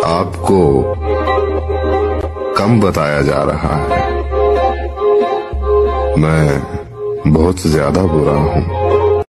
आपको कम बताया जा रहा है। मैं बहुत ज्यादा बुरा हूं।